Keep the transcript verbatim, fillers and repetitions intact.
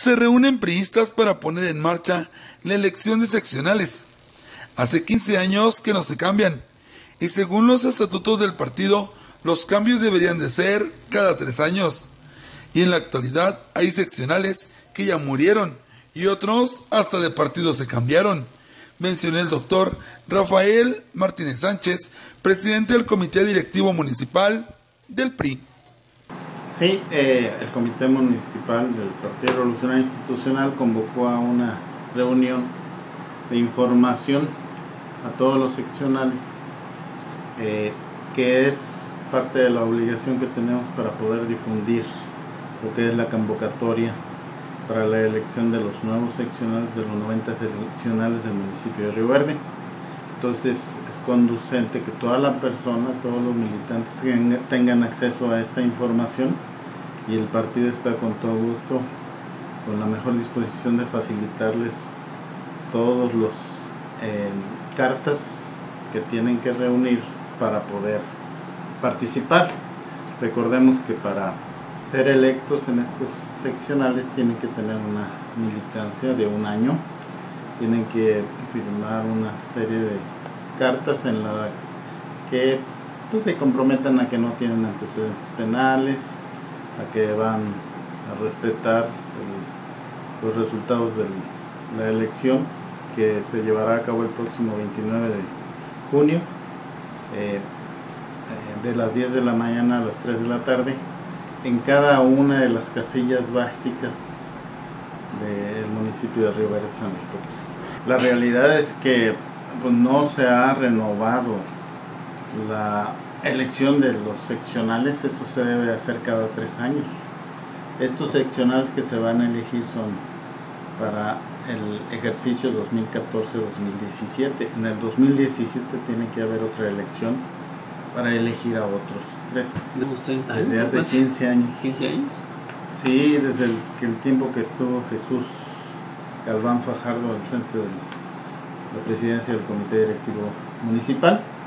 Se reúnen priistas para poner en marcha la elección de seccionales. Hace quince años que no se cambian, y según los estatutos del partido, los cambios deberían de ser cada tres años. Y en la actualidad hay seccionales que ya murieron, y otros hasta de partido se cambiaron, mencionó el doctor Rafael Martínez Sánchez, presidente del Comité Directivo Municipal del P R I. Sí, eh, el Comité Municipal del Partido Revolucionario Institucional convocó a una reunión de información a todos los seccionales, eh, que es parte de la obligación que tenemos para poder difundir lo que es la convocatoria para la elección de los nuevos seccionales, de los noventa seccionales del municipio de Río Verde. Entonces es conducente que toda la persona, todos los militantes tengan acceso a esta información, y el partido está con todo gusto, con la mejor disposición de facilitarles todos los eh, cartas que tienen que reunir para poder participar. Recordemos que para ser electos en estos seccionales tienen que tener una militancia de un año, tienen que firmar una serie de cartas en la que pues, se comprometan a que no tienen antecedentes penales, a que van a respetar el, los resultados de la elección que se llevará a cabo el próximo veintinueve de junio, eh, de las diez de la mañana a las tres de la tarde, en cada una de las casillas básicas del municipio de Río Verde, San Luis Potosí. La realidad es que pues, no se ha renovado la elección de los seccionales, eso se debe hacer cada tres años. Estos seccionales que se van a elegir son para el ejercicio dos mil catorce dos mil diecisiete. En el dos mil diecisiete tiene que haber otra elección para elegir a otros tres. Desde hace quince años. ¿quince años? Sí, desde el, que el tiempo que estuvo Jesús Galván Fajardo al frente de la presidencia del Comité Directivo Municipal.